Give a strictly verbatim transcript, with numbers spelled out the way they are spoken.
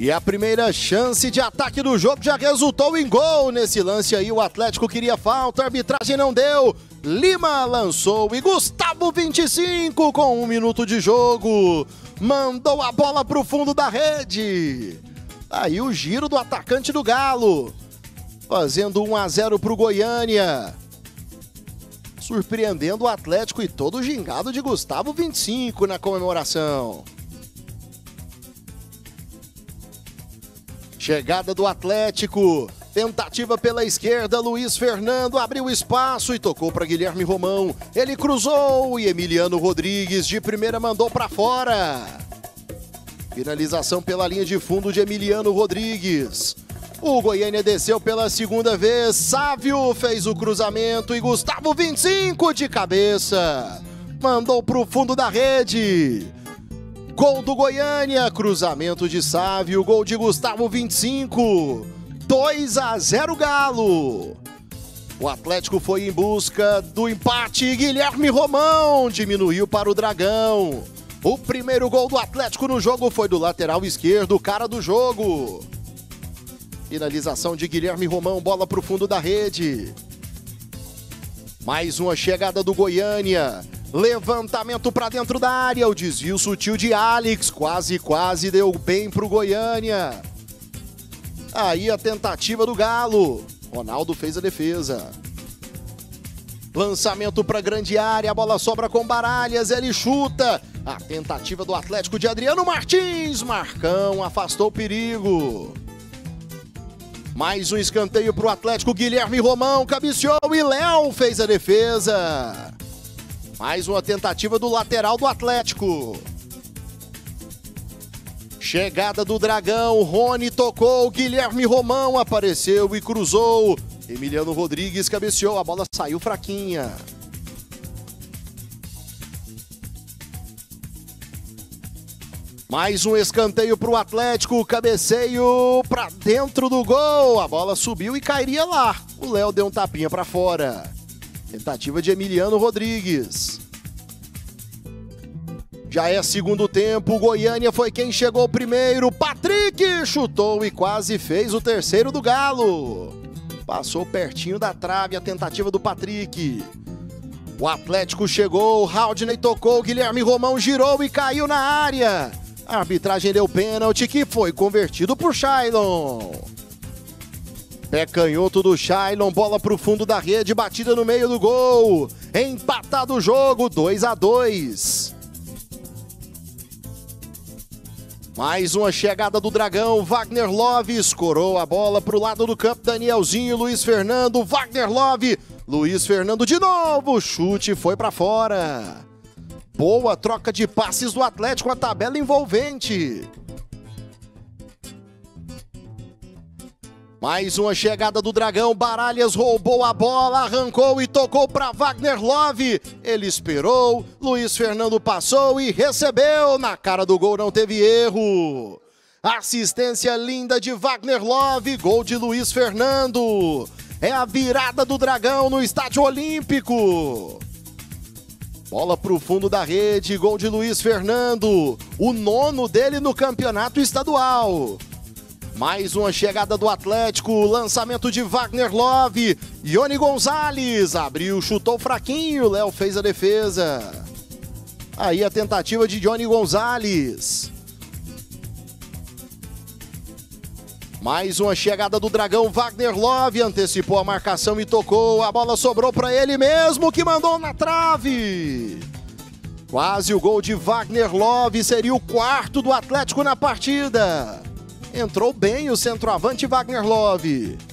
E a primeira chance de ataque do jogo já resultou em gol. Nesse lance aí o Atlético queria falta, a arbitragem não deu. Lima lançou e Gustavo, vinte e cinco, com um minuto de jogo, mandou a bola para o fundo da rede. Aí o giro do atacante do Galo, fazendo um a zero para o Goiânia. Surpreendendo o Atlético e todo o gingado de Gustavo, vinte e cinco, na comemoração. Chegada do Atlético, tentativa pela esquerda, Luiz Fernando abriu espaço e tocou para Guilherme Romão. Ele cruzou e Emiliano Rodrigues de primeira mandou para fora. Finalização pela linha de fundo de Emiliano Rodrigues. O Goiânia desceu pela segunda vez, Sávio fez o cruzamento e Gustavo, vinte e cinco, de cabeça, mandou para o fundo da rede. Gol do Goiânia, cruzamento de Sávio, gol de Gustavo, vinte e cinco, dois a zero Galo. O Atlético foi em busca do empate e Guilherme Romão diminuiu para o Dragão. O primeiro gol do Atlético no jogo foi do lateral esquerdo, cara do jogo. Finalização de Guilherme Romão, bola para o fundo da rede. Mais uma chegada do Goiânia. Levantamento para dentro da área, o desvio sutil de Alex, quase, quase deu bem para o Goiânia. Aí a tentativa do Galo, Ronaldo fez a defesa. Lançamento para grande área, a bola sobra com Baralhas, ele chuta. A tentativa do Atlético de Adriano Martins, Marcão afastou o perigo. Mais um escanteio para o Atlético, Guilherme Romão cabeceou e Léo fez a defesa. Mais uma tentativa do lateral do Atlético. Chegada do Dragão, Rony tocou, Guilherme Romão apareceu e cruzou. Emiliano Rodrigues cabeceou, a bola saiu fraquinha. Mais um escanteio para o Atlético, cabeceio para dentro do gol. A bola subiu e cairia lá. O Léo deu um tapinha para fora. Tentativa de Emiliano Rodrigues. Já é segundo tempo, o Goiânia foi quem chegou primeiro. Patrick chutou e quase fez o terceiro do Galo. Passou pertinho da trave a tentativa do Patrick. O Atlético chegou, Haldney tocou, Guilherme Romão girou e caiu na área. A arbitragem deu pênalti que foi convertido por Shailon. Pé canhoto do Shailon, bola para o fundo da rede, batida no meio do gol. Empatado o jogo, dois a dois. Mais uma chegada do Dragão, Wagner Love escorou a bola para o lado do campo, Danielzinho, Luiz Fernando, Wagner Love, Luiz Fernando de novo, chute foi para fora. Boa troca de passes do Atlético, a tabela envolvente. Mais uma chegada do Dragão, Baralhas roubou a bola, arrancou e tocou para Wagner Love. Ele esperou, Luiz Fernando passou e recebeu. Na cara do gol não teve erro. Assistência linda de Wagner Love, gol de Luiz Fernando. É a virada do Dragão no Estádio Olímpico. Bola para o fundo da rede, gol de Luiz Fernando. O nono dele no campeonato estadual. Mais uma chegada do Atlético, lançamento de Wagner Love. Ione Gonzalez abriu, chutou fraquinho, Léo fez a defesa. Aí a tentativa de Ione Gonzalez. Mais uma chegada do Dragão, Wagner Love antecipou a marcação e tocou. A bola sobrou para ele mesmo, que mandou na trave. Quase o gol de Wagner Love, seria o quarto do Atlético na partida. Entrou bem o centroavante Wagner Love.